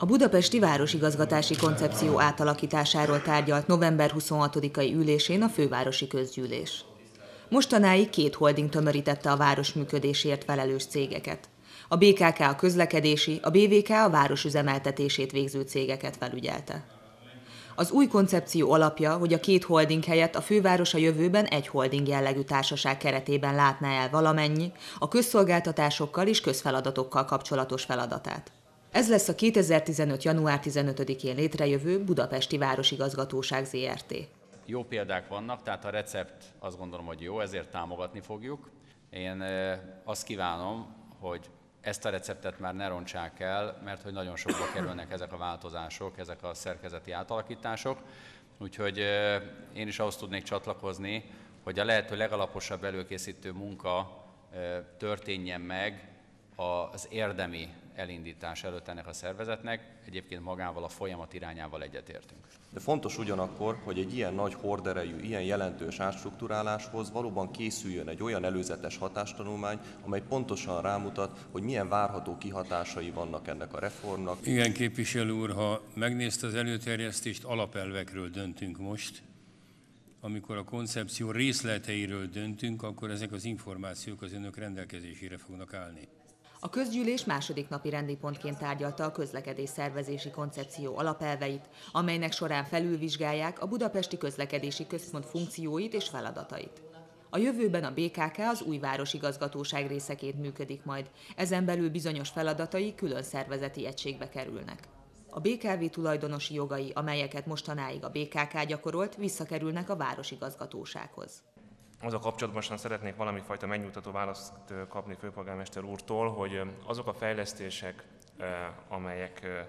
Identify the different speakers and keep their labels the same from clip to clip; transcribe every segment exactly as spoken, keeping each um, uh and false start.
Speaker 1: A budapesti városigazgatási koncepció átalakításáról tárgyalt november huszonhatodikai ülésén a fővárosi közgyűlés. Mostanáig két holding tömörítette a város működéséért felelős cégeket. A bé ká ká a közlekedési, a bé vé ká a város üzemeltetését végző cégeket felügyelte. Az új koncepció alapja, hogy a két holding helyett a főváros a jövőben egy holding jellegű társaság keretében látná el valamennyi a közszolgáltatásokkal és közfeladatokkal kapcsolatos feladatát. Ez lesz a kétezer-tizenöt. január tizenötödikén létrejövő Budapesti Városigazgatóság zé er té.
Speaker 2: Jó példák vannak, tehát a recept azt gondolom, hogy jó, ezért támogatni fogjuk. Én azt kívánom, hogy ezt a receptet már ne rontsák el, mert hogy nagyon sokba kerülnek ezek a változások, ezek a szerkezeti átalakítások. Úgyhogy én is ahhoz tudnék csatlakozni, hogy a lehető legalaposabb előkészítő munka történjen meg az érdemi elindítás előtt ennek a szervezetnek, egyébként magával a folyamat irányával egyetértünk.
Speaker 3: De fontos ugyanakkor, hogy egy ilyen nagy horderejű, ilyen jelentős átstruktúráláshoz valóban készüljön egy olyan előzetes hatástanulmány, amely pontosan rámutat, hogy milyen várható kihatásai vannak ennek a reformnak.
Speaker 4: Igen, képviselő úr, ha megnézte az előterjesztést, alapelvekről döntünk most. Amikor a koncepció részleteiről döntünk, akkor ezek az információk az önök rendelkezésére fognak állni.
Speaker 1: A közgyűlés második napi rendi pontként tárgyalta a közlekedés szervezési koncepció alapelveit, amelynek során felülvizsgálják a Budapesti Közlekedési Központ funkcióit és feladatait. A jövőben a bé ká ká az új városigazgatóság részeként működik majd, ezen belül bizonyos feladatai külön szervezeti egységbe kerülnek. A bé ká vé tulajdonosi jogai, amelyeket mostanáig a bé ká ká gyakorolt, visszakerülnek a városigazgatósághoz.
Speaker 5: Azzal kapcsolatban szeretnék valami fajta megnyugtató választ kapni főpolgármester úrtól, hogy azok a fejlesztések, amelyek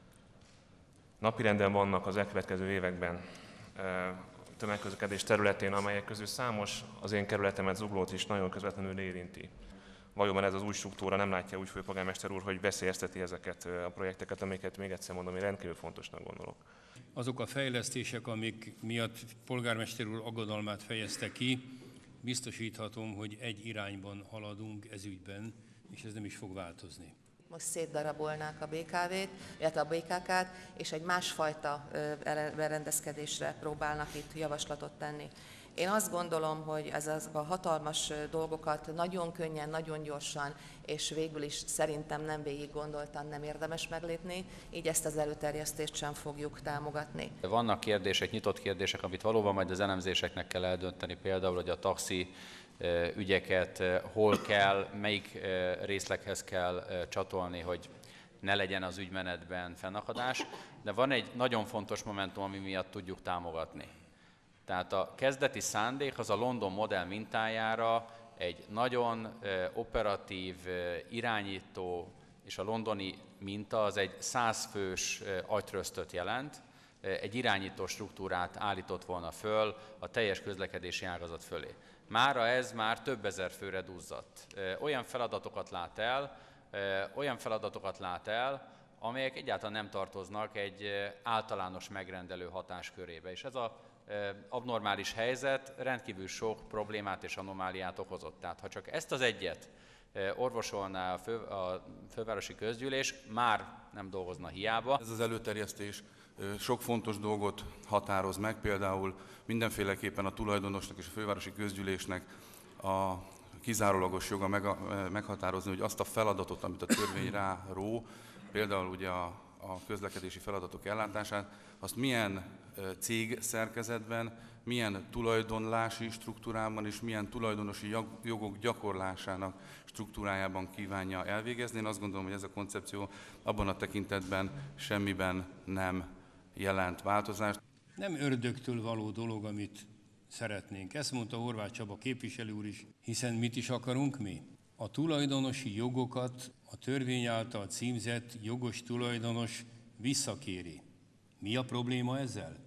Speaker 5: napirenden vannak az elkövetkező években tömegközlekedés területén, amelyek közül számos az én kerületemet, Zuglót is nagyon közvetlenül érinti. Valóban ez az új struktúra nem látja úgy főpolgármester úr, hogy veszélyezteti ezeket a projekteket, amiket még egyszer mondom, én rendkívül fontosnak gondolok.
Speaker 4: Azok a fejlesztések, amik miatt polgármester úr aggodalmát fejezte ki, biztosíthatom, hogy egy irányban haladunk ez ügyben, és ez nem is fog változni.
Speaker 6: Most szétdarabolnák a bé ká vét, illetve a bé ká ká-t, és egy másfajta berendezkedésre próbálnak itt javaslatot tenni. Én azt gondolom, hogy ez a hatalmas dolgokat nagyon könnyen, nagyon gyorsan, és végül is szerintem nem végig gondoltan nem érdemes meglépni, így ezt az előterjesztést sem fogjuk támogatni.
Speaker 2: Vannak kérdések, nyitott kérdések, amit valóban majd az elemzéseknek kell eldönteni, például, hogy a taxi ügyeket hol kell, melyik részleghez kell csatolni, hogy ne legyen az ügymenetben fennakadás, de van egy nagyon fontos momentum, ami miatt tudjuk támogatni. Tehát a kezdeti szándék az a London modell mintájára egy nagyon operatív, irányító, és a londoni minta az egy százfős agytröztöt jelent, egy irányító struktúrát állított volna föl a teljes közlekedési ágazat fölé. Mára ez már több ezer főre duzzadt. Olyan feladatokat lát el, olyan feladatokat lát el, amelyek egyáltalán nem tartoznak egy általános megrendelő hatáskörébe. És ez a abnormális helyzet rendkívül sok problémát és anomáliát okozott. Tehát ha csak ezt az egyet orvosolná a, fő, a fővárosi közgyűlés, már nem dolgozna hiába.
Speaker 7: Ez az előterjesztés sok fontos dolgot határoz meg, például mindenféleképpen a tulajdonosnak és a fővárosi közgyűlésnek a kizárólagos joga meghatározni, hogy azt a feladatot, amit a törvény rá ró, például ugye a, a közlekedési feladatok ellátását, azt milyen cég szerkezetben, milyen tulajdonlási struktúrában és milyen tulajdonosi jogok gyakorlásának struktúrájában kívánja elvégezni. Én azt gondolom, hogy ez a koncepció abban a tekintetben semmiben nem jelent változást.
Speaker 4: Nem ördögtől való dolog, amit szeretnénk. Ezt mondta Horváth Csaba képviselő úr is, hiszen mit is akarunk mi? A tulajdonosi jogokat a törvény által címzett jogos tulajdonos visszakéri. Mi a probléma ezzel?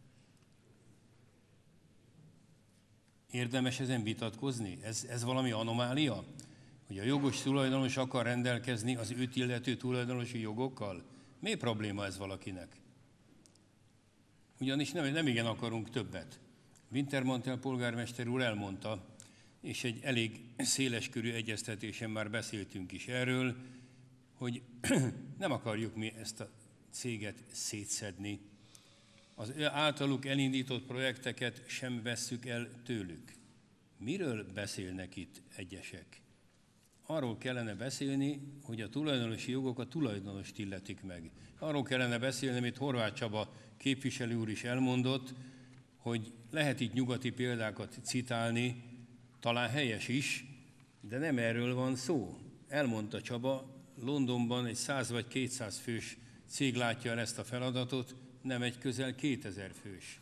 Speaker 4: Érdemes ezen vitatkozni? Ez, ez valami anomália? Hogy a jogos tulajdonos akar rendelkezni az őt illető tulajdonosi jogokkal? Mi probléma ez valakinek? Ugyanis nem, nem igen akarunk többet. Wintermantel polgármester úr elmondta, és egy elég széleskörű egyeztetésen már beszéltünk is erről, hogy nem akarjuk mi ezt a céget szétszedni. Az általuk elindított projekteket sem vesszük el tőlük. Miről beszélnek itt egyesek? Arról kellene beszélni, hogy a tulajdonosi jogok a tulajdonost illetik meg. Arról kellene beszélni, amit Horváth Csaba képviselő úr is elmondott, hogy lehet itt nyugati példákat citálni, talán helyes is, de nem erről van szó. Elmondta Csaba, Londonban egy száz vagy kétszáz fős cég látja el ezt a feladatot, nem egy közel kétezer fős.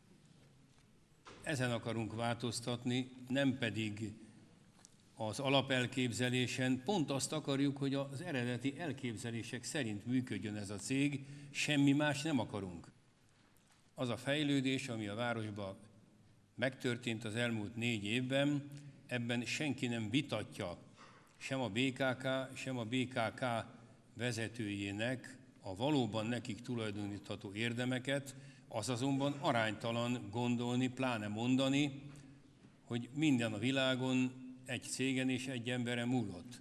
Speaker 4: Ezen akarunk változtatni, nem pedig az alapelképzelésen. Pont azt akarjuk, hogy az eredeti elképzelések szerint működjön ez a cég, semmi más nem akarunk. Az a fejlődés, ami a városban megtörtént az elmúlt négy évben, ebben senki nem vitatja, sem a bé ká ká, sem a bé ká ká vezetőjének a valóban nekik tulajdonítható érdemeket, az azonban aránytalan gondolni, pláne mondani, hogy minden a világon egy cégen és egy emberen múlott.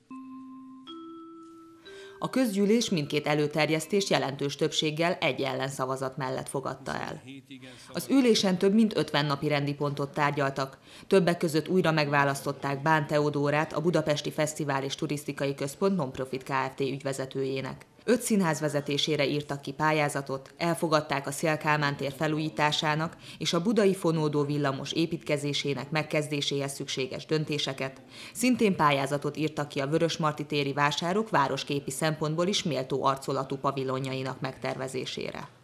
Speaker 1: A közgyűlés mindkét előterjesztést jelentős többséggel egy ellenszavazat mellett fogadta el. Az ülésen több mint ötven napi rendi pontot tárgyaltak. Többek között újra megválasztották Bán Teodórát, a Budapesti Fesztivál és Turisztikai Központ Nonprofit Kft. Ügyvezetőjének. Öt színház vezetésére írtak ki pályázatot, elfogadták a Széll-Kálmán tér felújításának és a budai fonódó villamos építkezésének megkezdéséhez szükséges döntéseket. Szintén pályázatot írtak ki a Vörösmarty téri vásárok városképi szempontból is méltó arcolatú pavilonjainak megtervezésére.